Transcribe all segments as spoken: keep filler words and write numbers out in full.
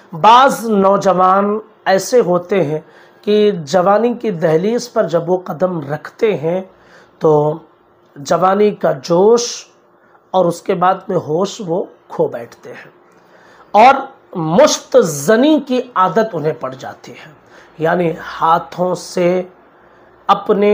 बाज़ नौजवान ऐसे होते हैं कि जवानी की दहलीज पर जब वो कदम रखते हैं तो जवानी का जोश और उसके बाद में होश वो खो बैठते हैं और मुश्तज़नी की आदत उन्हें पड़ जाती है, यानी हाथों से अपने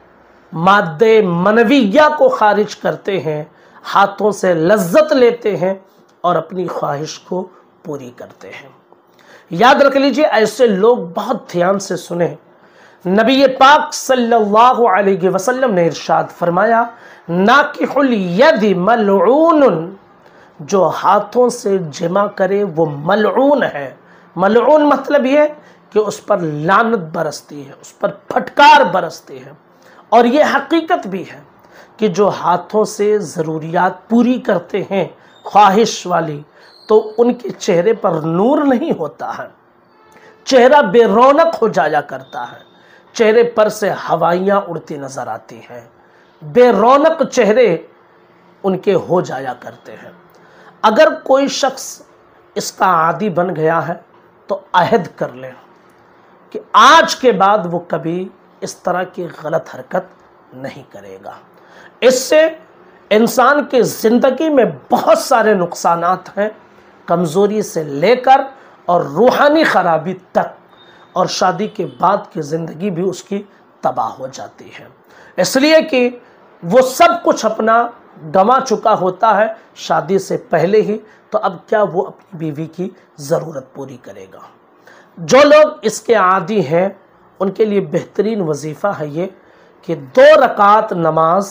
माद्दे मनविया को खारिज करते हैं, हाथों से लज्जत लेते हैं और अपनी ख्वाहिश को पूरी करते हैं। याद रख लीजिए, ऐसे लोग बहुत ध्यान से सुने। नबी पाक सल्लल्लाहु अलैहि वसल्लम ने इरशाद फरमाया, नाकिहुल यदि मलऊन, जो हाथों से जिमा करे वो मलऊन है। मलऊन मतलब ये कि उस पर लानत बरसती है, उस पर फटकार बरसती है। और ये हकीकत भी है कि जो हाथों से ज़रूरियात पूरी करते हैं ख्वाहिश वाली, तो उनके चेहरे पर नूर नहीं होता है, चेहरा बेरौनक हो जाया करता है, चेहरे पर से हवाइयाँ उड़ती नज़र आती हैं, बेरौनक चेहरे उनके हो जाया करते हैं। अगर कोई शख्स इसका आदी बन गया है तो अहद कर ले कि आज के बाद वो कभी इस तरह की गलत हरकत नहीं करेगा। इससे इंसान की ज़िंदगी में बहुत सारे नुकसानात हैं, कमज़ोरी से लेकर और रूहानी ख़राबी तक, और शादी के बाद की ज़िंदगी भी उसकी तबाह हो जाती है, इसलिए कि वो सब कुछ अपना गंवा चुका होता है शादी से पहले ही, तो अब क्या वो अपनी बीवी की ज़रूरत पूरी करेगा। जो लोग इसके आदी हैं उनके लिए बेहतरीन वजीफ़ा है ये कि दो रकात नमाज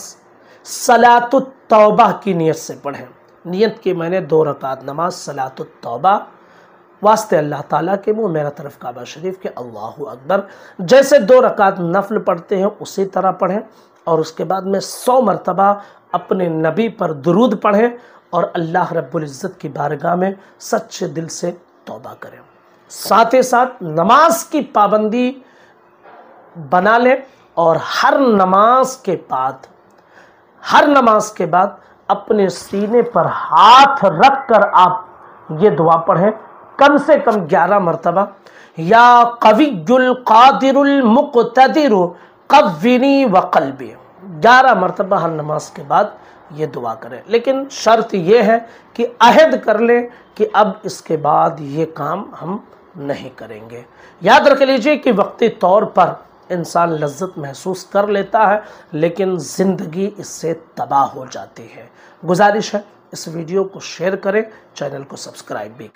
सलातुत तौबा की नीयत से पढ़ें। नियत की मैंने दो रकात नमाज सलातुत तौबा, वास्ते अल्लाह ताला के मुँह मेरा तरफ काबा शरीफ के अल्लाहु अकबर। जैसे दो रकात नफल पढ़ते हैं उसी तरह पढ़ें, और उसके बाद में सौ मरतबा अपने नबी पर दुरूद पढ़ें और अल्लाह रब्बुल इज़्ज़त की बारगाह में सच्चे दिल से तौबा करें। साथ ही साथ नमाज की पाबंदी बना लें और हर नमाज के बाद हर नमाज के बाद अपने सीने पर हाथ रख कर आप ये दुआ पढ़ें कम से कम ग्यारह मरतबा, या कवियुल कादिरुल मुक़तदिरु कव्विनी व क़ल्बी। ग्यारह मरतबा हर नमाज के बाद ये दुआ करें, लेकिन शर्त ये है कि अहद कर लें कि अब इसके बाद ये काम हम नहीं करेंगे। याद रख लीजिए कि वक्ती तौर पर इंसान लज्जत महसूस कर लेता है, लेकिन ज़िंदगी इससे तबाह हो जाती है। गुजारिश है इस वीडियो को शेयर करें, चैनल को सब्सक्राइब भी